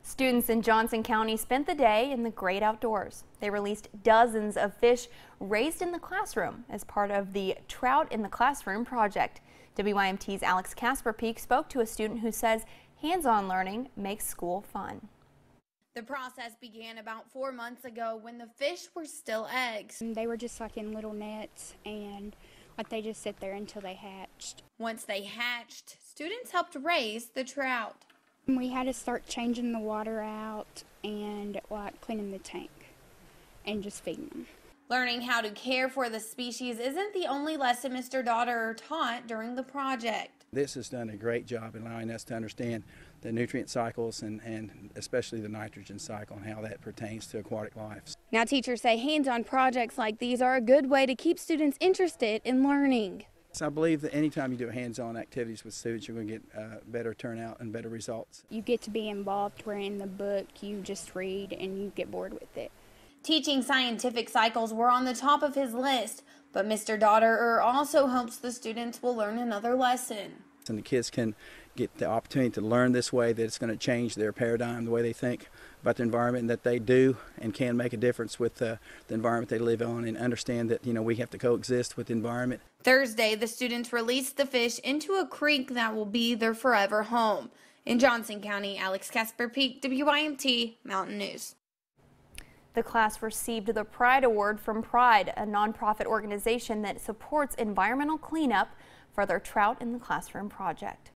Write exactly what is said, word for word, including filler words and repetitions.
Students in Johnson County spent the day in the great outdoors. They released dozens of fish raised in the classroom as part of the Trout in the Classroom project. W Y M T's Alex Casper-Peak spoke to a student who says hands-on learning makes school fun. The process began about four months ago when the fish were still eggs. They were just like in little nets, and like they just sit there until they hatched. Once they hatched, students helped raise the trout. We had to start changing the water out and like cleaning the tank and just feeding them. Learning how to care for the species isn't the only lesson Mister Daughter taught during the project. This has done a great job in allowing us to understand the nutrient cycles and, and especially the nitrogen cycle and how that pertains to aquatic life. Now teachers say hands-on projects like these are a good way to keep students interested in learning. So I believe that anytime you do hands-on activities with students, you're going to get uh, better turnout and better results. You get to be involved, where in the book you just read and you get bored with it. Teaching scientific cycles were on the top of his list, but Mister Daughter also hopes the students will learn another lesson. And the kids can get the opportunity to learn this way, that it's going to change their paradigm, the way they think about the environment, and that they do and can make a difference with uh, the environment they live on, and understand that, you know, we have to coexist with the environment. Thursday, the students released the fish into a creek that will be their forever home. In Johnson County, Alex Casper-Peak, W Y M T Mountain News. The class received the Pride Award from Pride, a nonprofit organization that supports environmental cleanup for their Trout in the Classroom project.